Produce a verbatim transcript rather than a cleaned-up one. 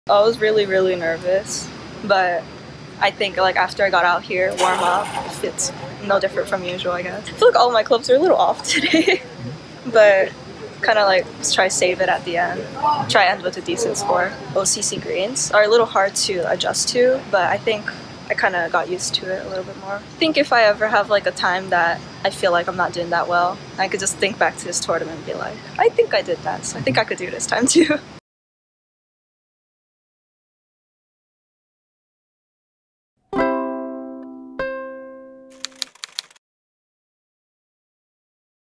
I was really, really nervous, but I think like after I got out here, warm up, it's no different from usual, I guess. I feel like all my clubs are a little off today, but kind of like just try to save it at the end. Try to end with a decent score. O C C greens are a little hard to adjust to, but I think I kind of got used to it a little bit more. I think if I ever have like a time that I feel like I'm not doing that well, I could just think back to this tournament and be like, I think I did that, so I think I could do this time too.